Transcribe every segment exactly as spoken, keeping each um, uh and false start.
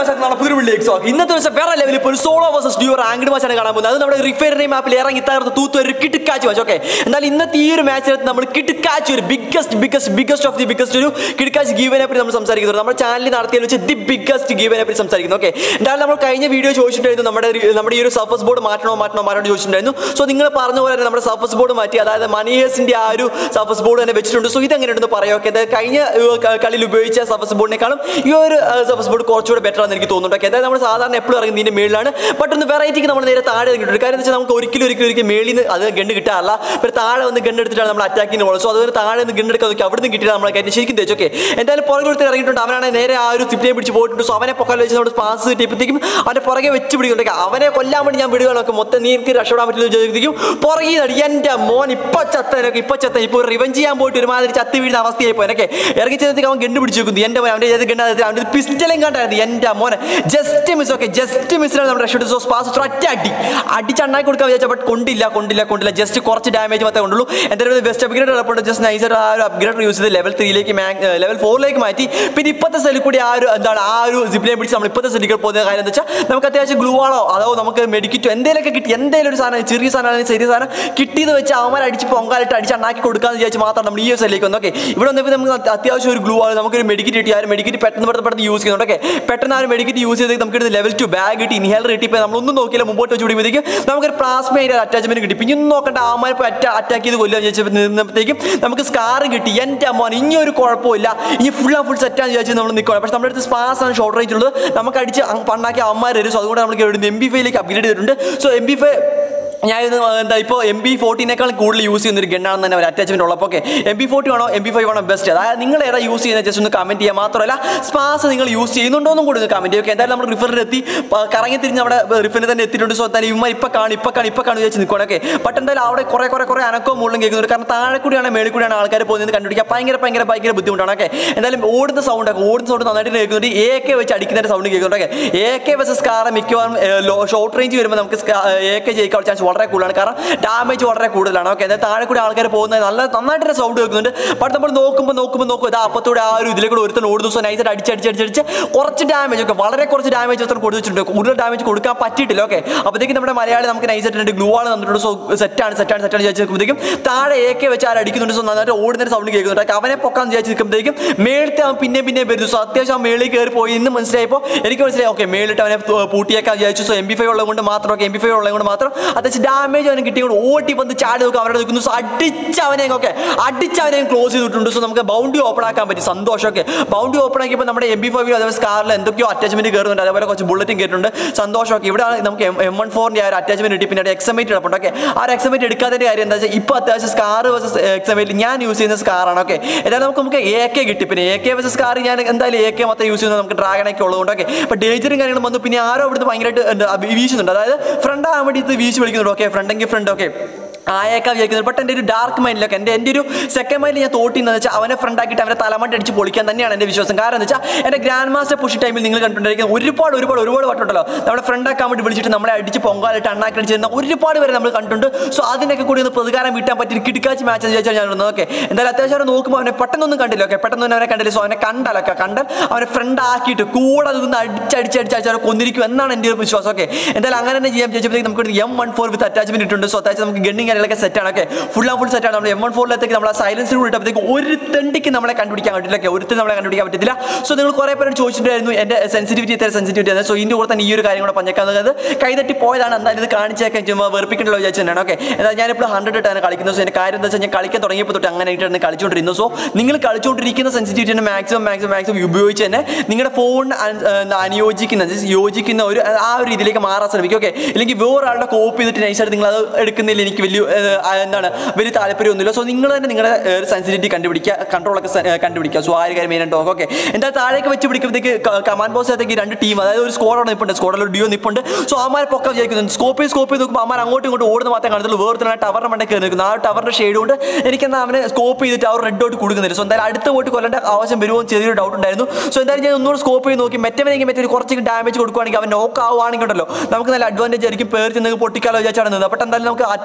ഇന്നത്തെ ദിവസം വേറെ ലെവലിൽ ഇപ്പോൾ സോളോ വേഴ്സസ് ഡ്യൂ റാങ്ക്ഡ് മാച്ചാണ് കാണാൻ പോകുന്നത്. അത് നമ്മുടെ റിഫൈനറി മാപ്പിൽ ഇറങ്ങി തകർത്ത് തൂത്ത് ഒരു കിട്ടുക്കാച്ച് മാച്ച്. ഓക്കെ, എന്നാൽ ഇന്നത്തെ ഈ ഒരു മാച്ചിനകത്ത് നമ്മൾ കിട്ടുക്കാച്ച് ഒരു biggest biggest biggest of the biggest ഒരു കിട്ടുക്കാച്ച് ഗീവനെ പറ്റി നമ്മൾ സംസാരിക്കുന്നത്. നമ്മുടെ ചാനലിൽ നടത്തിയതിൽ വെച്ച് ദി ബിഗ്ഗസ്റ്റ് ഗീവനെ പറ്റി സംസാരിക്കുന്നു. ഓക്കെ, എന്തായാലും നമ്മൾ കഴിഞ്ഞ വീഡിയോ ചോദിച്ചിട്ടുണ്ടായിരുന്നു നമ്മുടെ നമ്മുടെ ഈ ഒരു സർഫസ് ബോർഡ് മാറ്റണോ മാറ്റണോ മാറ്റണോ ചോദിച്ചിട്ടുണ്ടായിരുന്നു. സോ നിങ്ങൾ പറഞ്ഞ പോലെ തന്നെ നമ്മുടെ സർഫസ് ബോർഡ് മാറ്റി, അതായത് മണിയേഴ്സിന്റെ ആ ഒരു സർഫസ് ബോർഡ് തന്നെ വെച്ചിട്ടുണ്ട്. സോ ഇതെങ്ങനെയുണ്ടെന്ന് പറയാം. ഓക്കെ, അതായത് കഴിഞ്ഞ കളിയിൽ ഉപയോഗിച്ച സർഫസ് ബോർഡിനേക്കാളും ഈ ഒരു സർഫസ് ബോർഡ് കുറച്ചുകൂടെ ബെറ്റർ ആണെന്ന് എനിക്ക് തോന്നുന്നുണ്ട്. ഓക്കെ, അതായത് നമ്മൾ സാധാരണ എപ്പോഴും ഇറങ്ങുന്നതിന്റെ മേളിലാണ്, ബട്ട് ഒന്ന് വെറൈറ്റിക്ക് നമ്മൾ നേരെ താഴെ ഇറങ്ങിയിട്ടുണ്ട്. കാര്യം എന്ന് വെച്ചാൽ നമുക്ക് ഒരിക്കലും ഒരിക്കലും ഒരിക്കലും മേളിൽ നിന്ന് അത് ഗണ്ണ് കിട്ടാറില്ല. പിന്നെ താഴെ വന്ന് ഗണ്ണ് എടുത്തിട്ടാണ് നമ്മൾ അറ്റാക്കിന് പോകുന്നത്. സോ അതുപോലെ താഴെ നിന്ന് ഗണ്ണ് എടുക്കാൻ നോക്കി അവിടെ നിന്ന് കിട്ടിയിട്ട് നമ്മളെ കാര്യം ശരിക്കും തേച്ചു. ഓക്കെ, എന്തായാലും പുറകെ കൊടുത്ത് ഇറങ്ങിയിട്ടുണ്ട്. അവനാണ് നേരെ ആ ഒരു സിപ്റ്റിനെ പിടിച്ച് പോയിട്ടുണ്ട്. സോ അവനെ പൊക്കാൻ വെച്ച് നമ്മുടെ പാസ് കിട്ടിയപ്പോഴത്തേക്കും അവന്റെ പുറകെ വെച്ച് പിടിക്കുന്നുണ്ട്. അവനെ കൊല്ലാൻ വേണ്ടി ഞാൻ വിടുകയാണൊക്കെ മൊത്തം നീ എനിക്ക് രക്ഷപ്പെടാൻ പറ്റില്ല ചോദിക്കും. പുറകെ നടി എൻ്റെ മോൻ ഇപ്പൊ ചത്തനൊക്കെ ഇപ്പൊ ചത്ത ഇപ്പൊ റിവഞ്ച് ചെയ്യാൻ പോയിട്ട് ഒരുമാതിരി ചത്ത് വീഴുന്ന അവസ്ഥയായി പോയനൊക്കെ ഇറങ്ങി ചെന്നത്തേക്ക് അവൻ ഗണ്ണ് പിടിച്ചു വെക്കുന്നു. എൻ്റെ മോൻ അവൻ്റെ ഗണ്ണ് അവൻ്റെ പിസ്റ്റലും കണ്ടായിരുന്നു. എൻ്റെ മോനെ ജസ്റ്റ് മിസ്. ഓക്കെ, ജസ്റ്റ് മിസ്സിലാണ് നമ്മുടെ രക്ഷപ്പെട്ടു. സോ പാസ് ഒറ്റ അടി അടിച്ചണ്ണാക്കി കൊടുക്കാൻ വിചാരിച്ചാൽ ബട്ട് കൊണ്ടില്ല കൊണ്ടില്ല കൊണ്ടില്ല ജസ്റ്റ് കുറച്ച് ഡാമേജ് മാത്രമേ കൊണ്ടുള്ളൂ. എന്തായാലും വെസ്റ്റ് അപ്ഗ്രേഡ് ഉള്ളപ്പോൾ ജസ്റ്റ് നൈസായിട്ട് ആ ഒരു അപ്ഗ്രേഡ് യൂസ് ചെയ്ത് ലെവൽ ത്രീയിലേക്ക് ലെവൽ ഫോറിലേക്ക് മാറ്റി. പിന്നെ ഇപ്പോഴത്തെ സെല്ലിൽ കൂടി ആ ഒരു എന്താണ് ആ ഒരു സിപ്പിനെ പിടിച്ച് നമ്മൾ ഇപ്പോഴത്തെ സെല്ലിൽ പോകുന്ന കാര്യം എന്താ വെച്ചാൽ നമുക്ക് അത്യാവശ്യം ഗ്ലൂ ആണോ അതോ നമുക്ക് മെഡിക്കറ്റോ എന്തെങ്കിലുമൊക്കെ കിട്ടി, എന്തെങ്കിലും ഒരു സാധനം ചെറിയ സാധനം ചെറിയ സാധനം കിട്ടിയെന്ന് വെച്ച് അവന്മാർ അടിച്ച് പൊങ്കാലിട്ട് അടിച്ച് അണ്ണാക്കി കൊടുക്കാന്ന് വിചാരിച്ച് മാത്രം നമ്മൾ ഈ ഒരു സെല്ലിലേക്ക് വന്നു. ഓക്കെ, ഇവിടെ വന്നപ്പോൾ നമുക്ക് അത്യാവശ്യം ഒരു ഗ്ലൂ ആണ്, നമുക്കൊരു മെഡിക്കറ്റ് കിട്ടി. ആ ഒരു മെഡിക്കറ്റ് പെട്ടെന്ന് പെട്ടെന്ന് പെട്ടെന്ന് യൂസ് ചെയ്യുന്നുണ്ട്. ഓക്കെ, പെട്ടെന്ന് ആ ഒരു മെഡിക്കറ്റ് യൂസ് ചെയ്ത് നമുക്ക് ലെവൽ ടു ബാഗ് കിട്ടി, ഇൻഹേലർ കിട്ടി. ഇപ്പോൾ നമ്മളൊന്നും നോക്കിയില്ല, മുമ്പോട്ട് വെച്ച് പിടിക്കുമ്പോഴത്തേക്കും നമുക്കൊരു പ്ലാസ്മയുടെ അറ്റാച്ച്മെന്റ് കിട്ടി. പിന്നെ ഒന്നും നോക്കേണ്ട അവന്മാർ ഇപ്പോൾ അറ്റാ അറ്റാക്ക് ചെയ്ത് കൊല്ലാൻ വിചാരിച്ചപ്പോൾ നിന്നപ്പോഴത്തേക്കും നമുക്ക് സ്കാർ കിട്ടി. എൻ്റെ അമ്മ ഇനി ഒരു കുഴപ്പമില്ല, ഇനി ഫുൾ ആ ഫുൾ സെറ്റാന്ന് വിചാരിച്ച് നമ്മൾ നിൽക്കണം. പക്ഷേ നമ്മുടെ അടുത്ത് സ്പാസ് ആണ് ഷോർട്ട് റേഞ്ച് ഉള്ളത്, നമുക്ക് അടിച്ച് പണ്ടാക്കി അവന്മാർ വരും. സോ അതുകൊണ്ട് നമുക്ക് എം ബി ഫൈവിലേക്ക് അപ്ഗ്രേഡ് ചെയ്തിട്ടുണ്ട്. സോ എം ബി ഫൈവ് ഞാൻ എന്താ ഇപ്പോൾ എം ബി ഫോർട്ടീനേക്കാളും കൂടുതൽ യൂസ് ചെയ്യുന്ന ഒരു ഗണ്ണാണെന്ന് തന്നെ ഒരു അറ്റാച്ച്മെന്റ് ഉള്ളപ്പോൾ. ഓക്കെ, എം ബി ഫോർട്ടി ആണോ എം ബി ഫൈവ് ആണോ ബെസ്റ്റ്, അതായത് നിങ്ങൾ ഏതാ യൂസ് ചെയ്യുന്നത് ജസ്റ്റ് ഒന്ന് കമന്റ് ചെയ്യുക. മാത്രമല്ല സ്പാസ് നിങ്ങൾ യൂസ് ചെയ്യുന്നുണ്ടോന്നും കൂടി ഒന്ന് കമന്റ് ചെയ്യുക. എന്തായാലും നമ്മൾ റിഫറിൽ എത്തി കറങ്ങി തിരിഞ്ഞ് നമ്മുടെ റിഫറിൽ തന്നെ എത്തിയിട്ടുണ്ട്. സോ എന്തായാലും ഇമ്മ ഇപ്പം കാണും ഇപ്പം കാണും ഇപ്പം കാണും വിചാരിച്ച് നിൽക്കണം. ഓക്കെ, ബട്ട് എന്തായാലും അവിടെ കുറേ കുറേ കുറേ അനക്കവും മുകളിലും കേൾക്കുന്നുണ്ട്. കാരണം താഴെ കൂടിയാണ് മേളിൽ കൂടിയാണ് ആൾക്കാർ പോകുന്നത് കണ്ടുപിടിക്കുക ഭയങ്കര ഭയങ്കര ഭയങ്കര ബുദ്ധിമുട്ടാണ്. ഓക്കെ, എന്തായാലും ഓടുന്ന സൗണ്ട് ഒക്കെ ഓടുന്ന സൗണ്ട് നന്നായിട്ട് കേൾക്കുന്നുണ്ട്. എ കെ വെച്ച് അടിക്കുന്നതിന്റെ സൗണ്ട് കേൾക്കുന്നുണ്ട്. ഓക്കെ, എ കെ വെച്ച് സ്കാർ മിക്കവാറും ഷോർട്ട് റേഞ്ച് വരുമ്പോൾ നമുക്ക് എ കെ ജയിക്കാൻ ചാൻസ് വളരെ കൂടുതലാണ്. കാരണം ഡാമേജ് വളരെ കൂടുതലാണ്. ഓക്കെ, അതായത് താഴെ കൂടി ആൾക്കാർ പോകുന്നത് നല്ല നന്നായിട്ട് തന്നെ സൗണ്ട് കേൾക്കുന്നുണ്ട്. ബട്ട് നമ്മൾ നോക്കുമ്പോൾ നോക്കുമ്പോൾ നോക്കും ഇതാ അപ്പത്തൂടെ ആ ഒരു ഇതിലേക്കൂടെ ഒരുത്തൻ ഓടുന്ന ദിവസം നൈസായിട്ട് അടിച്ചടിച്ചടിച്ചടിച്ച് കുറച്ച് ഡാമേജ് ഒക്കെ വളരെ കുറച്ച് ഡാമേജ് ഒത്തരം കൊടുത്തിട്ടുണ്ട്. കൂടുതൽ ഡാമേജ് കൊടുക്കാൻ പറ്റിയിട്ടില്ല. ഓക്കെ, അപ്പോഴത്തേക്കും നമ്മുടെ മലയാളി നമുക്ക് നൈസായിട്ട് ഗ്ലൂ ആണ് തന്നിട്ടുണ്ട്. സോ സെറ്റാണ് സെറ്റാണ് സെറ്റാണ് വിചാരിച്ച് നിൽക്കുമ്പോഴത്തേക്കും താഴെ എ കെ വെച്ച് ആരും അടിക്കുന്നുണ്ട്. സോ നന്നായിട്ട് ഓടുന്നൊരു സൗണ്ട് കേൾക്കുന്നുണ്ട്. അവനെ പൊക്കാന്ന് വിചാരിച്ച് നിൽക്കുമ്പോഴത്തേക്കും മേളത്തെ അവൻ പിന്നെ പിന്നെ വരുന്നു. സോ അത്യാവശ്യം ആ മേളിൽ കയറി പോയി ഇന്ന് മനസ്സിലായപ്പോൾ എനിക്ക് മനസ്സിലായി. ഓക്കെ, മേളിട്ട് അവനെ പൂട്ടിയേക്കാൻ വിചാരിച്ചു. സോ എം ബി ഫൈവ് ഉള്ളത് കൊണ്ട് മാത്രം ഓക്കെ എം ബി ഫൈവ് ഉള്ളത് കൊണ്ട് മാത്രം അത്യാവശ്യം ഡാമേജ് അവന് കിട്ടിയോണ്ട് ഓട്ടി വന്ന് ചാടി നോക്കുക അവരുടെ നിൽക്കുന്നു. സോ അടിച്ചവനെ ഓക്കെ അടിച്ചവനെ ക്ലോസ് ചെയ്തിട്ടുണ്ട്. സോ നമുക്ക് ബൗണ്ടി ഓപ്പൺ ആക്കാൻ പറ്റി, സന്തോഷം. ഓക്കെ, ബൗണ്ടി ഓപ്പൺ ആക്കിയപ്പോൾ നമ്മുടെ എം ബി ഫൈവിലും അതേപോലെ സ്കാറിൽ എന്തൊക്കെയോ അറ്റാച്ച്മെന്റ് കയറുന്നുണ്ട്, അതേപോലെ കുറച്ച് ബുള്ളറ്റും കയറുന്നുണ്ട്. സന്തോഷം. ഓക്കെ, ഇവിടെ നമുക്ക് എം വൺ ഫോറിന്റെ ആ ഒരു അറ്റാച്ച്മെന്റ് കിട്ടി. പിന്നെ എക്സമേറ്റ് കിടപ്പുണ്ട്. ഓക്കെ, ആ ഒരു എക്സമേറ്റ് എടുക്കാത്തതിന്റെ കാര്യം എന്താ വെച്ചാൽ ഇപ്പോൾ അത്യാവശ്യം സ്കാർ വേഴ്സസ് എക്സമേറ്റ് ഞാൻ യൂസ് ചെയ്യുന്ന സ്കാറാണ്. ഓക്കെ, ഏതായാലും നമുക്ക് നമുക്ക് എ കെ കിട്ടി. പിന്നെ എ കെ വേഴ്സസ് സ്കാർ ഞാൻ എന്തായാലും എ കെ മാത്രം യൂസ് ചെയ്യുന്നത് നമുക്ക് ഡ്രാഗണൊക്കെ ഉള്ളതുകൊണ്ട്. ഓക്കെ, അപ്പോൾ ഡേഞ്ചറും കാര്യങ്ങളും വന്നു. പിന്നെ ആരോ ഇവിടുന്ന് ഭയങ്കരമായിട്ട് വീശുന്നുണ്ട്, അതായത് ഫ്രണ്ട് ആകാൻ വേണ്ടി ഇത് വീശി വിളിക്കുന്നുണ്ട്. ഓക്കെ, ഫ്രണ്ടെങ്കിൽ ഫ്രണ്ട്. ഓക്കെ, ആയേക്കാൻ വിചാരിക്കുന്നത്. ബട്ട് എൻ്റെ ഒരു ഡാർക്ക് മൈൻഡിലൊക്കെ എൻ്റെ എൻ്റെ ഒരു സെക്കൻഡ് മൈൻഡിൽ ഞാൻ തോട്ടിന്ന് വെച്ചാൽ അവനെ ഫ്രണ്ട് ആക്കിയിട്ട് അവനെ തലമണ്ട് അടിച്ച് പൊളിക്കാൻ തന്നെയാണ് എൻ്റെ വിശ്വാസം. കാരണം എന്ന് വെച്ചാൽ എൻ്റെ ഗ്രാൻഡ് മാസ്റ്റർ പുഷ് ടൈമിൽ നിങ്ങൾ കണ്ടിട്ടുണ്ടായിരിക്കും ഒരുപാട് ഒരുപാട് ഒരുപാട് വട്ടുണ്ടല്ലോ നമ്മുടെ ഫ്രണ്ട് ആക്കാൻ വേണ്ടി വിളിച്ചിട്ട് നമ്മളെ അടിച്ച് പൊങ്കാലിട്ട് അണ്ണാക്കി അടിച്ചിരുന്ന ഒരുപാട് പേരെ നമ്മൾ കണ്ടിട്ടുണ്ട്. സോ അതിനൊക്കെ കൂടി ഒന്ന് പ്രതികാരം വീട്ടാൻ പറ്റിയ കിടക്കാച്ച് മാച്ച് എന്ന് ചോദിച്ചാൽ ഞാൻ വന്നത്. ഓക്കെ, എന്തായാലും അത്യാവശ്യം നോക്കുമ്പോൾ അവനെ പെട്ടെന്നൊന്നും കണ്ടില്ല. ഓക്കെ, പെട്ടെന്ന് അവനെ കണ്ടില്ല. സോ അവനെ കണ്ടാലൊക്കെ കണ്ടാൽ അവനെ ഫ്രണ്ട് ആക്കിയിട്ട് കൂടെ നിന്ന് അടിച്ചടിച്ചടിച്ച് അവനെ കൊന്നിരിക്കും എന്നാണ് എൻ്റെ ഒരു വിശ്വാസം. ഓക്കെ, എന്തായാലും അങ്ങനെ തന്നെ ചെയ്യാൻ വിചാരിച്ചപ്പോഴത്തേക്ക് നമുക്ക് M one four with attachment ഇട്ടുണ്ട്. സോ അത്യാവശ്യം നമുക്ക് ഗണ്ണിങ് കാര്യങ്ങളൊക്കെ സെറ്റാണ്. ഓക്കെ, ഫുൾ ആൻഡ് ഫുൾ സെറ്റാണ്. നമ്മൾ എം വൺ ഫോറിലേക്ക് നമ്മൾ സൈലൻസിൽ ഇട്ടപ്പോഴത്തേക്ക് ഒരു തെണ്ടിക്ക് നമ്മളെ കണ്ടുപിടിക്കാൻ പറ്റില്ല. ഒരുത്തും നമ്മളെ കണ്ടുപിടിക്കാൻ പറ്റത്തില്ല. സോ നിങ്ങൾ കുറേ പേര് ചോദിച്ചിട്ടുണ്ടായിരുന്നു എൻ്റെ സെൻസിറ്റിവിറ്റി എത്ര സെൻസിറ്റിവിറ്റി ആണ്. സോ ഇതിൻ്റെ കൂടെ തന്നെ ഈ ഒരു കാര്യം കൂടെ പഞ്ചക്കാവുന്നത് കൈതട്ടി പോയതാണ്. എന്തായാലും ഇത് കാണിച്ചേക്കാൻ ചുമ്മാ വെറുപ്പിക്കണ്ടല്ലോ വിചാരിച്ചു തന്നെയാണ്. ഓക്കെ, എന്നാൽ ഞാനിപ്പോൾ ഹൺഡ്രഡ് ഇട്ടാണ് കളിക്കുന്നത്. സോ എൻ്റെ കാര്യം എന്താ വെച്ചാൽ ഞാൻ കളിക്കാൻ തുടങ്ങിയപ്പോൾ തൊട്ട് അങ്ങനെ ആയിട്ടാണ് കളിച്ചുകൊണ്ടിരുന്നത്. സോ നിങ്ങൾ കളിച്ചുകൊണ്ടിരിക്കുന്ന സെൻസിറ്റിവിറ്റി മാക്സിമം മാക്സിമം മാക്സിമം ഉപയോഗിച്ച് തന്നെ നിങ്ങളുടെ ഫോൺ അനുയോജിക്കുന്ന യോജിക്കുന്ന ഒരു ആ ഒരു രീതിയിലേക്ക് മാറാൻ ശ്രമിക്കും. ഓക്കെ, ഇല്ലെങ്കിൽ വേറൊരാളുടെ കോപ്പി ചെയ്തിട്ട് നൈസായിട്ട് നിങ്ങൾ അത് എടുക്കുന്നതിൽ എനിക്ക് വലിയ എന്താണ് വലിയ താല്പര്യമൊന്നുമില്ല. സോ നിങ്ങൾ തന്നെ നിങ്ങളുടെ സെൻസിറ്റിവിറ്റി കണ്ടുപിടിക്കുക, കൺട്രോളൊക്കെ കണ്ടുപിടിക്കുക. സോ ആ ഒരു കാര്യം മെയിൻ ആയിട്ട്. ഓക്കെ, എന്താ താഴേക്ക് വെച്ച് പിടിക്കുമ്പോഴത്തേക്ക് കമാൻഡ് ബോക്സിനകത്തേക്ക് രണ്ട് ടീം, അതായത് ഒരു സ്ക്വാഡ് നിൽപ്പുണ്ട്, സ്ക്വാഡിൽ ഒരു ഡിയോ നിൽപ്പുണ്ട്. സോ അമാരെ പൊക്കം വിചാരിക്കുന്നു. സ്കോപ്പ് സ്കോപ്പ് നോക്കുമ്പോൾ അമാർ അങ്ങോട്ടും ഇങ്ങോട്ടും ഓടുന്ന മാത്രമേ കാണത്തുള്ളൂ. വേറെ ടവറിന്റെ മണ്ടേ കയറി നിൽക്കുന്നു. ആ ടവറിന്റെ ഷെയ്ഡ് കൊണ്ട് എനിക്കെന്താ അവനെ സ്കോപ്പ് ചെയ്തിട്ട് അവർ റെഡ് ഔട്ട് കൊടുക്കുന്നില്ല. സോ എന്തായാലും അടുത്ത പോയിട്ട് കൊല്ലേണ്ട ആവശ്യം വരുമോ ചെറിയൊരു ഡൗട്ട് ഉണ്ടായിരുന്നു. സോ എന്തായാലും ഞാൻ ഒന്നുകൂടെ സ്കോപ്പ് ചെയ്ത് നോക്കി മറ്റവനെങ്കിൽ മറ്റൊരു കുറച്ച് ഡാമേജ് കൊടുക്കുകയാണെങ്കിൽ അവൻ നോക്ക് ആവുകയാണെങ്കിൽ ഉണ്ടല്ലോ നമുക്ക് നല്ല അഡ്വാൻറ്റേജ് ആയിരിക്കും. പേര് ചെന്ന് പൊട്ടിക്കാലോ വിചാരിച്ചാണ്. ബട്ട് എന്തായാലും നമുക്ക് അത്യാവശ്യം ഡാമേജ്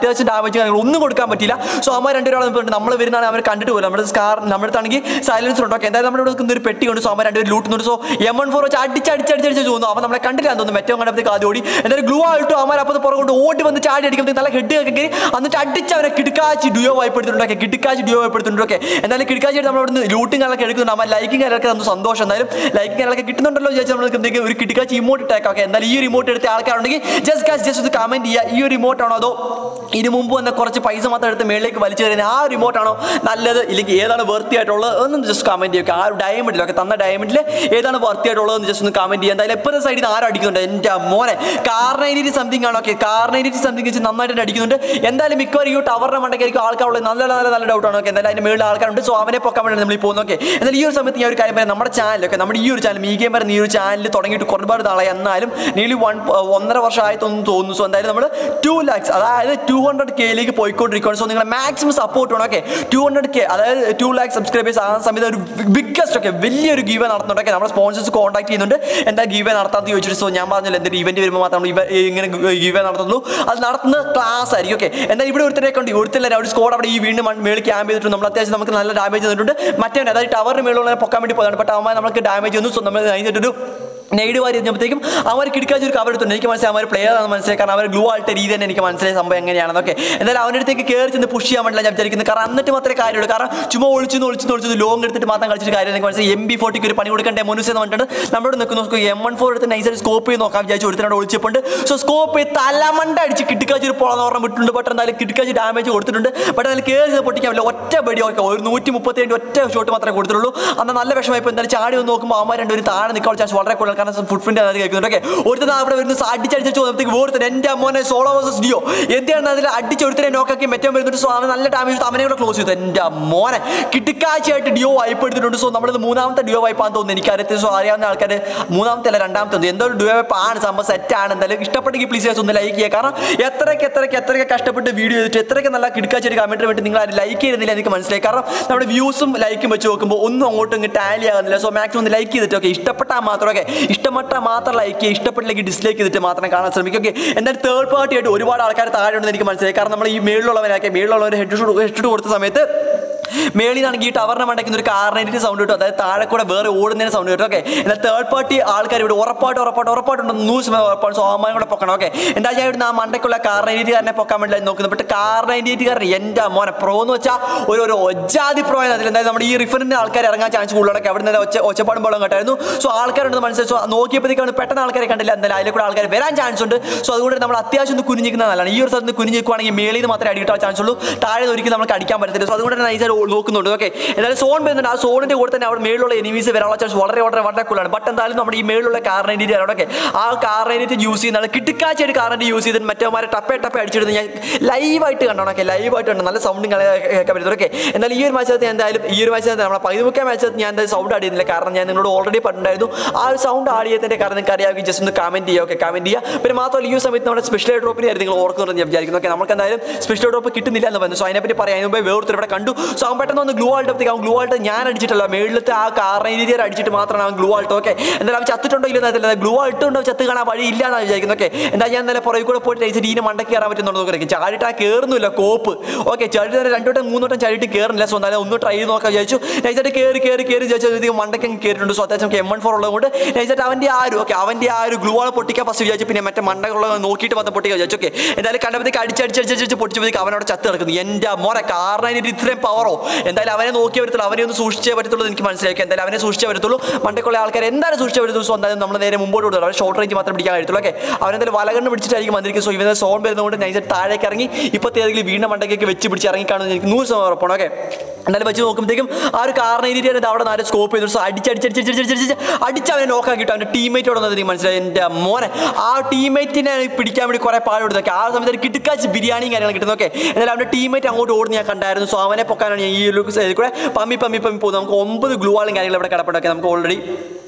ഡാമേജ് കാര്യങ്ങൾ ഒന്നും കൊടുക്കാൻ പറ്റില്ല. സോ അമ്മ രണ്ടുപേരും നമ്മൾ വരുന്നതാണ് അവർ കണ്ടിട്ട് പോലും നമ്മുടെ സ്കാർ നമ്മുടെ അടുത്താണെങ്കിൽ സൈലൻസ് ഉണ്ട്. ഓക്കെ എന്തായാലും നമ്മുടെ ഇവിടെ ഒരു പെട്ടി ഉണ്ട്. സോ അമ്മ രണ്ടുപേരും ലൂട്ടുന്നുണ്ട്. സോ എം വൺ ഫോർ വെച്ച് അടിച്ച് അടിച്ചടിച്ച് തോന്നുന്നു. അവൻ നമ്മളെ കണ്ടില്ല എന്ന് തോന്നുന്നു. ഏറ്റവും കണ്ടപ്പോഴത്തേക്ക് ആദ്യം ഓടി എന്തായാലും ഗ്ലൂ ആയിട്ട് അമ്മ അപ്പോൾ പുറകോട്ട് ഓടി വന്ന് ചാടി അടിക്കുമ്പോഴത്തേക്ക് നല്ല ഹെഡ് ഒക്കെ കയറി എന്നിട്ട് അടിച്ച് അവരെ കിടക്കാച്ച് ഡ്യൂയോ വായ്പെടുത്തിട്ടുണ്ട്. കിടക്കാച്ച് ഡ്യൂയോ വായ്പെടുത്തിട്ടുണ്ട്. ഓക്കെ എന്തായാലും കിടക്കാച്ചായിട്ട് നമ്മൾ ഇവിടെ ലൂട്ടിങ് കാര്യങ്ങളൊക്കെ എടുക്കുന്നുണ്ട്. അമ്മ ലൈക്കിങ് കാര്യങ്ങളൊക്കെ നമുക്ക് സന്തോഷം. എന്തായാലും ലൈക്കിങ് കാര്യങ്ങളൊക്കെ കിട്ടുന്നുണ്ടല്ലോ വിചാരിച്ച് നമ്മൾക്ക് എന്തെങ്കിലും ഒരു കിടക്കാച്ച് ഇമോട്ട് ഇട്ടേക്കാം. ഓക്കെ എന്തായാലും ഈ ഒരു ഇമോട്ട് എടുത്ത ആൾക്കാരുണ്ടെങ്കിൽ ജസ്റ്റ് ഗാസ് ജസ്റ്റ് ഒന്ന് കമന്റ് ചെയ്യുക. ഈ ഒരു റിമോട്ട് ആണോ അതോ ഇതിന് മുമ്പ് വന്ന കുറച്ച് പൈസ മാത്രം എടുത്ത് മേളിലേക്ക് വലിച്ചു തരുന്ന ആ റിമോട്ട് ആണോ നല്ലത്, ഇല്ലെങ്കിൽ ഏതാണ് വർത്തി ആയിട്ടുള്ളത് ഒന്നും ജസ്റ്റ് കമന്റ് ചെയ്യുക. ആ ഒരു ഡയമണ്ടിലൊക്കെ തന്ന ഡയമണ്ടിൽ ഏതാണ് വർത്തി ആയിട്ടുള്ളത് ജസ്റ്റ് ഒന്ന് കമന്റ് ചെയ്യുക. എന്തായാലും എപ്പോഴത്തെ സൈഡിൽ നിന്ന് ആരും അടിക്കുന്നുണ്ട് എൻ്റെ മോനെ കാർണൈറ്റി സംതിങ് ആണോ. ഓക്കെ കാർണൈറ്റി സംതിങ് വെച്ച് നന്നായിട്ട് അടിക്കുന്നുണ്ട്. എന്തായാലും മിക്കവാറും ഈ ടവറിന്റെ മണ്ടയ്ക്കായിരിക്കും ആൾക്കാരുള്ളത്. നല്ല നല്ല നല്ല ഡൗട്ടാണ്. ഓക്കെ എന്തായാലും അതിന് മേളിൽ ആൾക്കാരുണ്ട്. സോ അവനെ പൊക്കാൻ വേണ്ടി നമ്മൾ പോകുന്നു. ഓക്കെ എന്നാൽ ഈ ഒരു സമയത്ത് ഞാൻ ഒരു കാര്യം പറയാം. നമ്മുടെ ചാനലൊക്കെ നമ്മുടെ ഈ ഒരു ചാനൽ മീ ഗെയിം പറയുന്ന ഈ ഒരു ചാനൽ തുടങ്ങിയിട്ട് ഒരുപാട് നാളായി. എന്നാലും നീലി വൺ ഒന്നര വർഷമായിട്ടൊന്നും തോന്നുന്നു. സോ എന്തായാലും നമ്മൾ ടു ലാക്സ് അതായത് ടു ഹൺഡ്രഡ് കെയിലേക്ക് പോയിക്കൊണ്ടിരിക്കുകയാണ്. സോ നിങ്ങളുടെ മാക്സിമം സപ്പോർട്ട് വേണം. ഓക്കെ ടു ഹൺഡ്രഡ് കെ അതായത് ടു ലാക്ക് സബ്സ്ക്രൈബേഴ്സ് ആ സമയത്ത് ഒരു ബിഗ്ഗസ്റ്റ് ഒക്കെ വലിയൊരു ഗീവ് നടത്തുന്നുണ്ട്. ഓക്കെ നമ്മുടെ സ്പോൺസേഴ്സ് കോൺടാക്ട് ചെയ്യുന്നുണ്ട് എന്താ ഗീവ് നടത്താമെന്ന് ചോദിച്ചിട്ട്. സോ ഞാൻ പറഞ്ഞില്ല എന്തൊരു ഇവന്റ് വരുമ്പോൾ മാത്രം നമ്മൾ ഇങ്ങനെ ഗീവ് നടത്തുള്ളൂ. അത് നടത്തുന്ന ക്ലാസ് ആയിരിക്കും. ഓക്കെ എന്നാൽ ഇവിടെ ഒരുത്തരൊക്കെ ഉണ്ട്. ഒരുത്തല്ല ഒരു സ്കോഡ് അവിടെ ഈ വീണ്ടും മേളിൽ ക്യാമ്പ് ചെയ്തിട്ടുണ്ട്. നമ്മൾ അത്യാവശ്യം നമുക്ക് നല്ല ഡാമേജ് തന്നിട്ടുണ്ട്. മറ്റേ അതായത് ടവറിന് മേളിലുള്ള പൊക്കാൻ വേണ്ടി പോയതാണ്. ബട്ട് അവന്മാർ നമുക്ക് ഡാമേജ് വന്നു. സോ നമ്മൾ കഴിഞ്ഞിട്ടൊരു നെഗറ്റീവ് ആയി കഴിഞ്ഞപ്പോഴത്തേക്കും അവർ കിടക്കാച്ച ഒരു കവർ എടുത്തുണ്ട്. എനിക്ക് മനസ്സിലായി അവർ പ്ലെയർ ആണെന്ന് മനസ്സിലായി. കാരണം അവർ ഗ്ലൂ ആയിട്ട് രീതി തന്നെ എനിക്ക് മനസ്സിലായ സംഭവം എങ്ങനെയാണെന്നൊക്കെ. എന്തായാലും അവൻ്റെ അടുത്തേക്ക് കയറി ചെന്ന് പുഷ് ചെയ്യാൻ വേണ്ടില്ല ഞാൻ വിചാരിക്കുന്നത്. കാരണം എന്നിട്ട് മാത്രമേ കാര്യമുള്ളൂ. കാരണം ചുമ്മാ ഒളിച്ചു ഒളിച്ചു ഒളിച്ചു ലോങ് എടുത്തിട്ട് മാത്രം കളിച്ചിട്ട് കാര്യം എനിക്ക് മനസ്സിലായി. എം ബി ഫോർട്ടിക്ക് ഒരു പണി കൊടുക്കേണ്ട മോനുസ് എന്ന് പറഞ്ഞിട്ട് നമ്മളോട് നിൽക്കുന്നു. നോക്കും എം വൺ ഫോർ എടുത്ത് നൈസായിട്ട് സ്കോപ്പ് ചെയ്ത് നോക്കാൻ വിചാരിച്ചു. ഒരുത്തനോട് ഒളിച്ചപ്പോണ്ട്. സോ സ്കോപ്പ് ചെയ്ത് തലമണ്ട അടിച്ച് കിടക്കാച്ച് ഒരു പോളെന്ന് പറഞ്ഞാൽ വിട്ടിട്ടുണ്ട്. ബട്ട് എന്തായാലും കിടക്കാച്ച് ഡാമേജ് കൊടുത്തിട്ടുണ്ട്. ബട്ട് അതിൽ കയറി പൊട്ടിക്കാൻ പറ്റില്ല. ഒറ്റ ബടി ഒക്കെ ഒരു നൂറ്റി മുപ്പത്തി രണ്ട് ഒറ്റ ഷോട്ട് മാത്രമേ കൊടുത്തിട്ടുള്ളൂ. അന്ന് നല്ല വിഷമമായി. ഇപ്പോൾ എന്തായാലും ചാടി വന്ന് നോക്കുമ്പോൾ അമ്മ രണ്ടുപേരും താഴെ നിൽക്കാൻ ചാൻസ് വളരെ കൂടുതൽ. കാരണം ഫുട് പ്രിന്റ് കേൾക്കുന്നുണ്ട്. ഒരുത്തൻ അവിടെ വരുന്ന അടിച്ചടിച്ചു വന്നപ്പോഴത്തേക്ക് ഓർത്തൻ എൻ്റെ മോനെ സോളോ വേഴ്സസ് ഡിയോ എന്താണ് അതിൽ അടിച്ചൊരുത്തരെ നോക്കാക്കി മറ്റേ വരുന്നുണ്ട്. സോ അവൻ നല്ല ഡാമേജ് അവനെ കൂടെ ക്ലോസ് ചെയ്തു. എൻ്റെ മോനെ കിടക്കാഴ്ചയായിട്ട് ഡിയോ വായ്പ എടുത്തിട്ടുണ്ട്. സോ നമ്മളിത് മൂന്നാമത്തെ ഡിയോ വായ്പാന്ന് തോന്നുന്നു എനിക്കറിയത്തില്ല. സോ അറിയാവുന്ന ആൾക്കാർ മൂന്നാമത്തെ അല്ല രണ്ടാമത്തെ ഒന്ന് എന്തോ ഒരു ഡിയോ വായ്പ ആണ്. സംഭവം സെറ്റാണ്. എന്തായാലും ഇഷ്ടപ്പെട്ടെങ്കിൽ പ്ലീസ് ഒന്ന് ലൈക്ക് ചെയ്യുക. കാരണം എത്രയ്ക്ക് എത്രയ്ക്ക് എത്രയ്ക്ക് കഷ്ടപ്പെട്ട് വീഡിയോ ചെയ്തിട്ട് എത്രയ്ക്ക് നല്ല കിടക്കാഴ്ച കമൻറ്റിന് വേണ്ടി നിങ്ങൾ ആരും ലൈക്ക് ചെയ്യുന്നില്ല എനിക്ക് മനസ്സിലായി. കാരണം നമ്മുടെ വ്യൂസും ലൈക്കും വെച്ച് നോക്കുമ്പോൾ ഒന്നും അങ്ങോട്ടും ഇങ്ങ് ടാലി ആകുന്നില്ല. സോ മാക്സിമം ഒന്ന് ലൈക്ക് ചെയ്തിട്ട് ഓക്കെ ഇഷ്ടപ്പെട്ടാൽ മാത്രം ഓക്കെ ഇഷ്ടപ്പെട്ടാൽ മാത്രം ലൈക്ക് ചെയ്യുക. ഇഷ്ടപ്പെട്ടില്ലെങ്കിൽ ഡിസ്ലൈക്ക് ചെയ്തിട്ട് മാത്രം കാണാൻ ശ്രമിക്കുക. ഓക്കെ എന്തായാലും തേർഡ് പാർട്ടി ആയിട്ട് ഒരുപാട് ആൾക്കാർ താഴെ ഉണ്ടെന്ന് എനിക്ക് മനസ്സിലായി. കാരണം നമ്മൾ ഈ മേളിലുള്ളവരൊക്കെ മേളിലുള്ളവർ ഹെഡ് ഷൂട്ട് ഹെഡ് കൊടുത്ത സമയത്ത് മേളിലാണെങ്കിൽ ഈ ടവറിനെ മണ്ടയ്ക്കുന്ന ഒരു കാർണൈറ്റി സൗണ്ട് കിട്ടും. അതായത് താഴെ കൂടെ വേറെ ഓടുന്നതിന് സൗണ്ട് കിട്ടും. ഓക്കെ എന്നാൽ തേർഡ് പാർട്ടി ആൾക്കാർ ഇവിടെ ഉറപ്പായിട്ട് ഉറപ്പായിട്ട് ഉറപ്പായിട്ടുണ്ടെന്ന് നൂറ് ശതമാനം ഉറപ്പാണ്. സോ അമ്മാനും കൂടെ പൊക്കണം. ഓക്കെ എന്താ ഞാൻ ഇവിടുന്ന് ആ മണ്ടയ്ക്കുള്ള കാർണൈറ്റിക്കാരനെ പൊക്കാൻ വേണ്ടി നോക്കുന്നത്. ബട്ട് കാർണൈറ്റിക്കാരൻ എൻ്റെ മോനെ പ്രോ എന്ന് വെച്ചാൽ ഒരു ഒരു ഒജാതി പ്രോ ആണ്. അതിൽ എന്തായാലും നമ്മുടെ ഈ റിഫറിൻ്റെ ആൾക്കാർ ഇറങ്ങാൻ ചാൻസ് കൂടുതലൊക്കെ അവിടെ നിന്ന് ഒച്ച ഒച്ചപ്പാടും ബോളം കേട്ടായിരുന്നു. സോ ആൾക്കാരുണ്ടെന്ന് മനസ്സിലായി. സോ നോക്കിയപ്പോഴത്തേക്കാണ് പെട്ടെന്ന് ആൾക്കാരെ കണ്ടില്ല. എന്തായാലും അതിൽ കൂടെ ആൾക്കാർ വരാൻ ചാൻസ് ഉണ്ട്. സോ അതുകൊണ്ട് നമ്മൾ അത്യാവശ്യം ഒന്ന് കുനിഞ്ഞിരിക്കുന്നത് നല്ലതാണ്. ഈ ഒരു സ്ഥലത്ത് കുനിഞ്ഞിരിക്കുവാണെങ്കിൽ മേളിൽ നിന്ന് മാത്രമേ അടി കിട്ടാൻ ചാൻസ് ഉള്ളൂ. താഴെ ഒരിക്കലും നമുക്ക് അടിക്കാൻ പറ്റത്തില്ല. സോ അതുകൊണ്ട് നൈസായിട്ട് നോക്കുന്നുണ്ട്. ഓക്കെ എന്തായാലും സോൺ വരുന്നുണ്ട്. ആ സോണിന്റെ കൂടെ തന്നെ അവിടെ മേളിലുള്ള എനിമീസ് വരാനുള്ള ചാൻസ് വളരെ വളരെ വളരെ കൂടുതലാണ്. ബട്ട് എന്തായാലും നമ്മുടെ ഈ മേളിലുള്ള കാർണൈറ്റി അവിടെയൊക്കെ ആ കാർണൈറ്റി യൂസ് ചെയ്യുന്നതാണ് കിടക്കാച്ചായിട്ട് കാർണൈറ്റി യൂസ് ചെയ്തിട്ട് മറ്റേമാരെ ടപ്പേ ടപ്പേ അടിച്ചിടുന്നത് ഞാൻ ലൈവായിട്ട് കണ്ടോണം. ഓക്കെ ലൈവായിട്ട് കണ്ടു നല്ല സൗണ്ടും കേൾക്കാൻ പറ്റുന്നത്. ഓക്കെ എന്തായാലും ഈ ഒരു മാച്ചത്ത് എന്തായാലും ഈ ഒരു മാച്ചത്ത് നമ്മളെ പതിമുഖ മാച്ചത്ത് ഞാൻ എന്തായാലും സൗണ്ട് ആടിയുന്നില്ല. കാരണം ഞാൻ നിങ്ങളോട് ഓൾറെഡി പറഞ്ഞിട്ടുണ്ടായിരുന്നു ആ ഒരു സൗണ്ട് ആടിയതിന്റെ കാരണം നിങ്ങൾക്ക് അറിയാമെങ്കിൽ ജസ്റ്റ് ഒന്ന് കമന്റ് ചെയ്യുക. ഓക്കെ കമന്റ് ചെയ്യുക. പിന്നെ മാത്രമല്ല ഈ സമയത്ത് നമ്മുടെ സ്പെഷ്യൽ ഡ്രോപ്പിനെ ആയിരുന്നു നിങ്ങൾ ഓർക്കുന്നുണ്ടെന്ന് ഞാൻ വിചാരിക്കുന്നു. ഓക്കെ നമുക്ക് എന്തായാലും സ്പെഷ്യൽ ഡ്രോപ്പ് കിട്ടുന്നില്ല എന്ന് പറഞ്ഞു. സോ അതിനെപ്പറ്റി പറയാൻ മുമ്പേ വേറൊരുത്തർ ഇവിടെ കണ്ടു. സോ അവൻ പെട്ടെന്ന് ഒന്ന് ഗ്ലൂ ആൾട്ടത്തേക്ക് അവൻ ഗ്ലൂ ആൾട്ട് ഞാൻ അടിച്ചിട്ടല്ല മേളിലത്തെ ആ കാർണൈറ്റിയർ അടിച്ചിട്ട് മാത്രമാണ് അവൻ ഗ്ലൂ ആൾട്ട്. ഓക്കെ എന്തായാലും അവൻ ചത്തിട്ടുണ്ടോ ഇല്ലെന്നല്ല ഗ്ലൂ ആൾട്ടുണ്ടോ ചത്ത് കാണാൻ വഴി ഇല്ല എന്നാണ് വിചാരിക്കുന്നത്. ഓക്കെ എന്താ ഞാൻ നല്ല പുറകെ കൂടെ പോയിട്ട് കഴിച്ചിട്ട് ഇതിന് മണ്ടയ്ക്ക് കയറാൻ പറ്റുന്നുണ്ടോ നോക്കി ചാടിയിട്ട് ആ കയറുന്നില്ല കോപ്പ്. ഓക്കെ ചാടി രണ്ടോട്ടം മൂന്നോട്ടം ചാടിയിട്ട് കയറുന്നില്ല. സോ എന്നാലും ഒന്ന് ട്രൈ ചെയ്ത് നോക്കാൻ വിചാരിച്ചു. നൈസായിട്ട് കയറി കയറി കയറി വിചാരിച്ചു മണ്ടയ്ക്ക് കയറിയിട്ടുണ്ട്. സോ അത്യാവശ്യം എം വൺ ഫോർ ഉള്ളതുകൊണ്ട് നൈസായിട്ട് അവൻ്റെ ആ ഒരു ഓക്കെ അവൻ്റെ ആ ഒരു ഗ്ലൂ ആൾ പൊട്ടിക്കാൻ ഫസ്റ്റ് വിചാരിച്ചു. പിന്നെ മറ്റേ മണ്ടകളുള്ള നോക്കിയിട്ട് മാത്രം പൊട്ടിക്കാൻ വിചാരിച്ചു. ഓക്കെ എന്തായാലും കണ്ടപ്പോഴത്തേക്ക് അടിച്ചടിച്ചടിച്ച് പൊട്ടിച്ചപ്പോഴത്തേക്ക് അവനോട് ചത്ത് കിടക്കുന്നു. എൻ്റെ മോനെ കാർണൈറ്റി ഇത്രയും പവറോ. എന്തായാലും അവനെ നോക്കിയേ വരത്തുള്ളൂ. അവനെ ഒന്ന് സൂക്ഷിച്ചേ പറ്റത്തുള്ളൂ എനിക്ക് മനസ്സിലാക്കി. എന്തായാലും അവനെ സൂക്ഷിച്ചേ വരത്തുള്ളൂ. മണ്ടയ്ക്കുള്ള ആൾക്കാർ എന്തായാലും സൂക്ഷിച്ചേ വരത്തുള്ളൂ. സോ എന്തായാലും നമ്മൾ നേരെ മുമ്പോട്ട് കൊടുത്തുള്ളൂ. അവർ ഷോർട്ട് റേഞ്ച് മാത്രം പിടിക്കാൻ കഴിയത്തുള്ളൂ. ഓക്കെ അവനെന്തായാലും വലകണ്ണ് പിടിച്ചിട്ടായിരിക്കും വന്നിരിക്കും. സോ ഇവനെ സോൺ വരുന്നതുകൊണ്ട് നൈസായിട്ട് താഴേക്ക് ഇറങ്ങി ഇപ്പോഴത്തെ ഏതെങ്കിലും വീണ്ടും മണ്ടയ്ക്കൊക്കെ വെച്ച് പിടിച്ച് ഇറങ്ങിക്കാണെന്ന് എനിക്ക് നൂറ് ശതമാനം ഉറപ്പാണ്. ഓക്കെ എന്തായാലും വെച്ച് നോക്കുമ്പോഴത്തേക്കും ആ ഒരു കാർണൈറ്റി അവിടെ നാല് സ്കോപ്പ് ചെയ്തു. സോ അടിച്ചടിച്ചടിച്ചടിച്ചടിച്ച് അടിച്ച് അവനെ നോക്കാൻ കിട്ടും. അവൻ്റെ ടീമേറ്റോട് വന്നത് എനിക്ക് മനസ്സിലായി. എൻ്റെ മോനെ ആ ടീമേറ്റിനെ പിടിക്കാൻ വേണ്ടി കുറേ പാടുപെടുന്നൊക്കെ ആ സമയത്ത് കിടക്കാച്ച് ബിരിയാണിയും കാര്യങ്ങൾ കിട്ടുന്നു. ഓക്കെ എന്നാലും അവൻ്റെ ടീമേറ്റ് അങ്ങോട്ട് ഓടുന്ന ഞാൻ കണ്ടായിരുന്നു. സോ അവനെ പൊക്കാനാണ് ഞാൻ ഈ ഒരു സൈഡിൽ കൂടെ പമ്മി പമ്മി പമ്മി പോകുന്നത്. നമുക്ക് ഒമ്പത് ഗ്ലൂ ആളും കാര്യങ്ങളും ഇവിടെ കിടപ്പുണ്ടൊക്കെ നമുക്ക് ഓൾറെഡി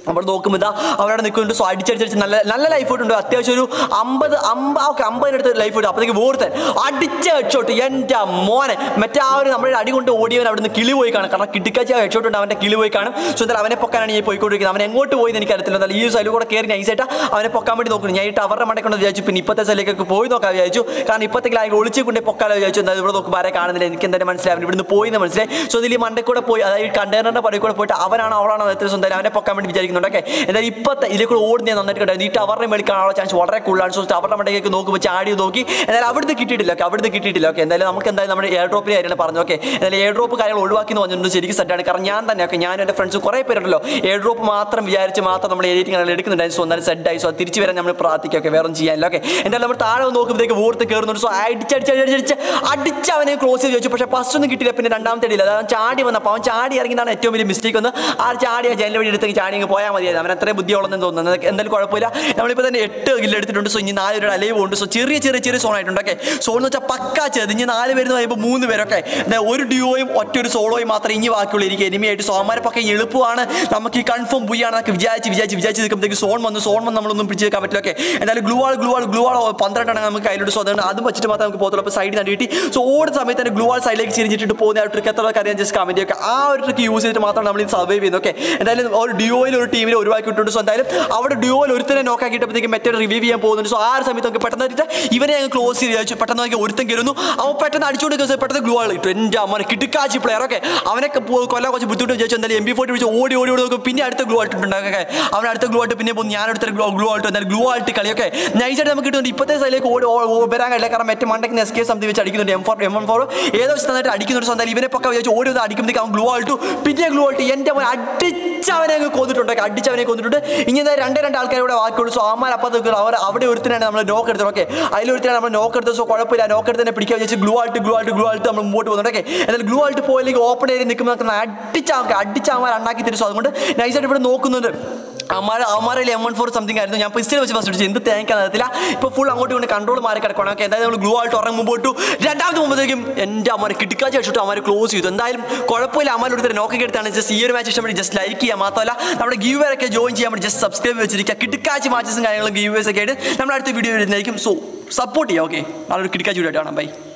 നമ്മൾ നോക്കുമ്പോൾ ഇതാ അവരവിടെ നിൽക്കുന്നുണ്ട്. സോ അടിച്ചടിച്ചടിച്ച് നല്ല നല്ല ലൈഫ് ഉണ്ട്. അത്യാവശ്യം ഒരു അമ്പത് അമ്പ ഓക്കെ അമ്പതിനടുത്ത് ലൈഫ് ഉണ്ട്. അപ്പോഴത്തേക്ക് ഓർത്തൻ അടിച്ച ഹെഡ്ഷോട്ട് എൻ്റെ മോനെ മറ്റേ ആ ഒരു നമ്മുടെ അടി കൊണ്ട് ഓടിയവൻ അവിടെ നിന്ന് കിളി പോയി കാണും. കാരണം കിട്ടിക്കാച്ച ആ ഹെഡ്ഷോട്ട് ഉണ്ട് അവൻ്റെ കിളി പോയി കാണും. സോ എന്തായാലും അവനെ പൊക്കാനാണ് ഞാൻ പോയിക്കൊണ്ടിരിക്കുന്നത്. അവൻ എങ്ങോട്ട് പോയി എന്ന് എനിക്കറിയത്തില്ല. എന്നാൽ ഈ സൈഡിൽ കൂടെ കയറി നൈസായിട്ട് അവനെ പൊക്കാൻ വേണ്ടി നോക്കുന്നു. ഞാൻ ഇട്ട് അവരുടെ മണ്ടക്കൊണ്ട് വിചാരിച്ചു. പിന്നെ ഇപ്പോഴത്തെ സൈഡിലേക്കൊക്കെ പോയി നോക്കാൻ വിചാരിച്ചു. കാരണം ഇപ്പോഴത്തേക്ക് അതിൽ ഒളിച്ചു കൊണ്ടേ പൊക്കാലോ വിചാരിച്ചു. എന്തായാലും ഇവിടെ നോക്കുമ്പോൾ ആരെ കാണുന്നില്ല. എനിക്ക് എന്തായാലും മനസ്സിലായി ഇവിടുന്ന് പോയി എന്ന് മനസ്സിലായി. സോ ഇതിൽ ഈ മണ്ടക്കൂടെ പോയി അതായത് കണ്ടെയ്നറിൻ്റെ പടി കൂടെ പോയിട്ട് അവനാണ് അവളാണോ എത്ര സ്വന്തം അവനെ പൊക്കാൻ വേണ്ടി വിചാരിക്കുന്നുണ്ട്. ഓക്കെ എന്തായാലും ഇപ്പോഴത്തെ ഇതിലേക്കൂടെ ഓടുന്ന നന്നായിട്ട് കിട്ടും. ഈ ടവറിനെ മേടിക്കാനുള്ള ചാൻസ് വളരെ കൂടുതലാണ്. സോ ടവറിൻ്റെ മണ്ടേക്ക് നോക്കുമ്പോൾ ചാടി നോക്കി എന്തായാലും അവിടുന്ന് കിട്ടിയിട്ടില്ല. ഓക്കെ അവിടുന്ന് കിട്ടിയിട്ടില്ല. ഓക്കെ എന്തായാലും നമുക്ക് എന്തായാലും നമ്മുടെ എയർ ഡ്രോപ്പിൻ്റെ കാര്യമാണ് പറഞ്ഞു. ഓക്കെ എന്തായാലും എയർ ഡ്രോപ്പ് കാര്യങ്ങൾ ഒഴിവാക്കി എന്ന് പറഞ്ഞിട്ടുണ്ട്. ശരിക്കും സെറ്റാണ്. കാരണം ഞാൻ തന്നെ ഓക്കെ ഞാനും എൻ്റെ ഫ്രണ്ട്സ് കുറേ പേരുണ്ടല്ലോ എയർ ഡ്രോപ്പ് മാത്രം വിചാരിച്ച് മാത്രം നമ്മൾ എഡിറ്റിംഗ് കാര്യങ്ങൾ എടുക്കുന്നുണ്ടായിരുന്നു. സോ എന്നാലും സെറ്റായി. സോ തിരിച്ച് വരാൻ നമ്മൾ പ്രാർത്ഥിക്കുക. ഓക്കെ വേറെ ഒന്നും ചെയ്യാനില്ല. ഓക്കെ എന്തായാലും നമ്മൾ താഴെ നോക്കുമ്പോഴത്തേക്ക് ഓർത്ത് കയറുന്നുണ്ട്. സോ അടിച്ചടിച്ചടിച്ചടിച്ച് അടിച്ച് അവനെ ക്ലോസ് ചെയ്ത് വെച്ചു. പക്ഷേ ഫസ്റ്റ് ഒന്നും കിട്ടിയില്ല. പിന്നെ രണ്ടാമത്തെ ഇടയില്ല. അതായത് ചാടി വന്നപ്പോൾ അവൻ ചാടി ഇറങ്ങിയതാണ് ഏറ്റവും വലിയ മിസ്റ്റേക്ക്. ഒന്ന് ആ ചാടി ആ ജനൽ വഴി എടുത്തേക്ക് ചാടി അങ്ങ് പോയാൽ മതിയായിരുന്നു. അവൻ അത്രയും ബുദ്ധിയുള്ളതെന്ന് തോന്നുന്നത്. എന്തായാലും കുഴപ്പമില്ല. നമ്മളിപ്പോൾ തന്നെ എട്ട് കില്ല് എടുത്തിട്ടുണ്ട്. സോ ഇനി നാല് പേരുടെ അലൈവ് ഉണ്ട്. സോ ചെറിയ ചെറിയ ചെറിയ സോൺ ആയിട്ടുണ്ട്. ഓക്കെ സോൺ എന്ന് വെച്ചാൽ പക്കാ ചെയ്ത് ഇനി നാല് പേര് എന്ന് പറയുമ്പോൾ മൂന്ന് പേരൊക്കെ ഒരു ഡ്യൂയോയും ഒറ്റ ഒരു സോളോയും മാത്രമേ ഇനി ബാക്കിയുള്ള എനിക്ക് എനിമിയായിട്ട്. സോ അവന്മാരൊക്കെ എളുപ്പമാണ് നമുക്ക് ഈ കൺഫേം പുയ്യാണെന്നൊക്കെ വിചാരിച്ച് വിചാരിച്ച് വിചാരിച്ച് നിൽക്കുമ്പോഴത്തേക്ക് സോൺ വന്നു. സോൺ വന്ന് നമ്മളൊന്നും പിടിച്ച് വെക്കാൻ പറ്റില്ല. ഓക്കെ എന്തായാലും glue wall glue wall glue wall പന്ത്രണ്ടാണ് നമുക്ക് കയ്യിലോട്ട്. സോ അതുകൊണ്ട് അതും വെച്ചിട്ട് മാത്രമേ നമുക്ക് പോകത്തുള്ളൂ. അപ്പോൾ സൈഡിൽ നിന്ന് കിട്ടി. സോ ഓടുന്ന സമയത്ത് തന്നെ ഗ്ലൂ ആൾ സൈഡിലേക്ക് ചിരിച്ചിട്ട് പോകുന്ന ആ ട്രിക്ക് എത്ര അറിയാൻ ജസ്റ്റ് കമൻറ്റ് ഒക്കെ ആ ഒരു ട്രിക്ക് യൂസ് ചെയ്തിട്ട് മാത്രമാണ് നമ്മൾ ഇത് സർവൈവ് ചെയ്യുന്നത്. ഓക്കെ എന്തായാലും ഒരു ഡ്യൂയോയിൽ ഒരു ടീമിനെ ഒഴിവാക്കിയിട്ടുണ്ട്. സോ എന്തായാലും അവിടെ ഡ്യൂയോയിൽ ഒരുത്തനെ നോക്കാക്കിയിട്ടപ്പോഴത്തേക്ക് മറ്റൊരു റിവ്യൂ ചെയ്യാൻ പോകുന്നുണ്ട്. സോ ആ ഒരു സമയത്ത് നമുക്ക് പെട്ടെന്ന് ഇവനെ ഞങ്ങൾ ക്ലോസ് ചെയ്ത് വിചാരിച്ചു. പെട്ടെന്ന് നോക്കി ഒരുത്തൻ കയറുന്നു. അവൻ പെട്ടെന്ന് അടിച്ചുകൊണ്ട് പെട്ടെന്ന് ഗ്ലൂ ആൾ ഇട്ടു. എൻ്റെ അമ്മ കിടുക്കാച്ചി പ്ലെയർ. ഓക്കെ അവനൊക്കെ കൊല്ലാൻ കുറച്ച് ബുദ്ധിമുട്ട് വിചാരിച്ചു. എന്തായാലും എം ബി ഫോർട്ടി വിളിച്ച് ഓടി ഓടി ഓടി നോക്കും. പിന്നെ അടുത്ത ഗ്ലൂ ആയിട്ടുണ്ട്. ഓക്കെ അവൻ അടുത്ത ഗ്ലൂ ആയിട്ട് പിന്നെ പോകും. ഞാൻ അടുത്ത ഗ്ലൂ ഗ്ലൂ ആയിട്ട് എന്തായാലും ഗ്ലൂ ആയിട്ട് കളിയൊക്കെ നൈസായിട്ട് നമുക്ക് കിട്ടുന്നുണ്ട്. ഇപ്പോഴത്തെ സൈഡിലേക്ക് ഓടി വരാൻ കഴിയില്ല. കാരണം മറ്റേ മണ്ടയ്ക്ക് എസ് കെ സംതിങ് വെച്ച് അടിക്കുന്നുണ്ട്. M four M one four ഏതോ നന്നായിട്ട് അടിക്കുന്നുണ്ട്. എന്തായാലും ഇവനെ പക്ക വിചാരിച്ചു ഓടി വന്ന് അടിക്കുമ്പോഴത്തേക്ക് അവൻ ഗ്ലൂ ആയിട്ടു. പിന്നെ ഗ്ലൂ ആയിട്ട് എൻ്റെ അവൻ അടിച്ചവനെ അങ്ങ് കൊന്നിട്ടുണ്ട്. അടിച്ചവനെ കൊന്നിട്ടുണ്ട്. ഇനി എന്തായാലും രണ്ടേ രണ്ട് ആൾക്കാർ ഇവിടെ ബാക്കിയുള്ളൂ. സോ അമ്മ അപ്പം നിൽക്കുന്നത് അവർ അവിടെ ഒരുത്തനാണ് നമ്മൾ നോക്ക് എടുത്തത്. ഓക്കെ അതിലൊരുത്തരാണ് നമ്മൾ നോക്ക് എടുത്തത്. സോ കുഴപ്പമില്ല. നോക്ക് എടുത്ത് തന്നെ പിടിക്കാൻ വിചാരിച്ച് ഗ്ലൂ ആയിട്ട് ഗ്ലൂ ആയിട്ട് ഗ്ലൂ ആയിട്ട് നമ്മൾ മുമ്പോട്ട് പോകുന്നുണ്ട്. ഓക്കെ എന്നാലും ഗ്ലൂ ആയിട്ട് പോയില്ലെങ്കിൽ ഓപ്പൺ ഏരിയ നിൽക്കുമ്പോൾ അടിച്ചാൽ അടിച്ചാൽ ഉണ്ടാക്കി തരും. സോ അതുകൊണ്ട് നൈസായിട്ട് ഇവിടെ നോക്കുന്നുണ്ട്. അമാര അമാരയിൽ എം വൺ ഫോർ സംതിങ് ആയിരുന്നു. ഞാൻ പിസ്റ്റൽ വെച്ച് ഫസ്റ്റ് അടിച്ചു. എന്ത് തേക്കാൻ അറിയത്തില്ല. ഇപ്പോൾ ഫുൾ അങ്ങോട്ട് കൊണ്ട് കൺട്രോൾ മാറി കിടക്കണം. ഓക്കെ എന്തായാലും നമ്മൾ ഗ്ലൂ ആയിട്ട് ഉറങ്ങും മുമ്പോട്ടു. രണ്ടാമത് പോകുമ്പോഴത്തേക്കും എൻ്റെ അമ്മ കിട്ടിക്കാച്ച വെച്ചിട്ട് അമ്മ ക്ലോസ് ചെയ്തു. എന്തായാലും കുഴപ്പമില്ല. അമ്മ ഒരു നോക്കി എടുത്താണ്. ജസ്റ്റ് ഈ ഒരു മാച്ച് ഇഷ്ടം വേണ്ടി ജസ്റ്റ് ലൈക്ക് ചെയ്യുക മാത്രമല്ല നമ്മുടെ ഗീവ് ഒക്കെ ജോയിൻ ചെയ്യാൻ വേണ്ടി ജസ്റ്റ് സബ്സ്ക്രൈബ് വെച്ചിരിക്കുക. കിട്ടിക്കാച്ച് മാച്ചസും കാര്യങ്ങളും ഗീവേഴ്സ് ഒക്കെ ആയിട്ട് നമ്മൾ അടുത്ത വീഡിയോ വരുന്നതായിരിക്കും. സോ സപ്പോർട്ട് ചെയ്യുക. ഓക്കെ നല്ലൊരു കിട്ടിക്കാച്ച് വീഡിയോ ആയിട്ടാണ്. ബൈ.